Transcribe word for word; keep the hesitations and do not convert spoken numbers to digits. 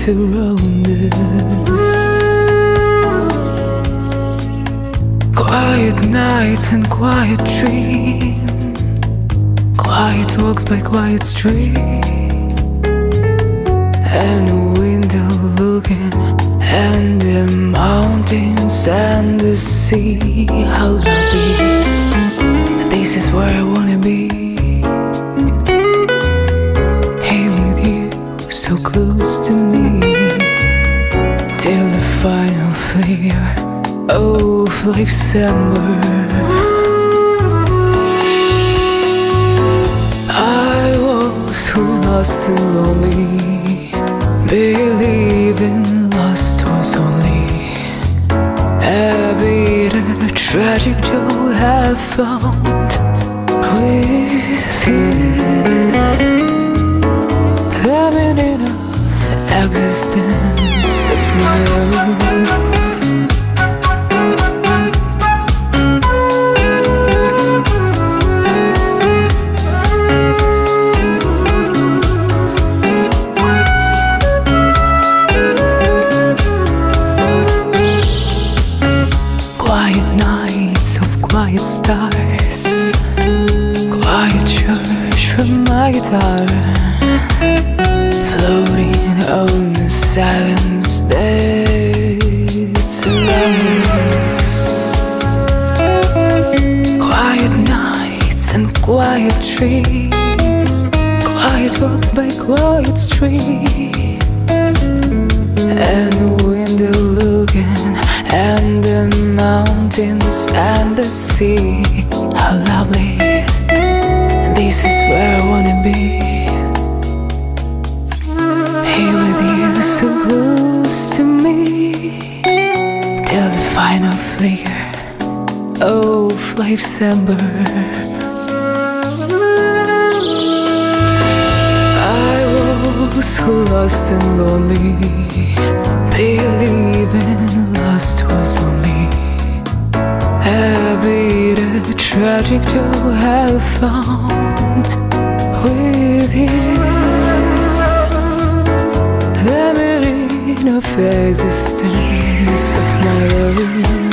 surround us. Quiet nights and quiet dreams, quiet walks by quiet street, and a window looking and the mountains and the sea. How lovely, this is where I wanna be. Here with you, so close to me, till the final flicker of life's ember. I was so lost and lonely, believing lost was only a bit of tragic joy I found with you. The meaning of existence of my own. Quiet stars, quiet church from my guitar, floating on the silence that surrounds us. Quiet nights and quiet trees, quiet walks by quiet streets, and the window looking and the mountains and the sea. How lovely, this is where I wanna be. Here with you, so close to me, till the final flicker of life's ember. I was so lost and lonely, believing lost was only a bit of tragic joy I found with you. The meaning of existence of my own.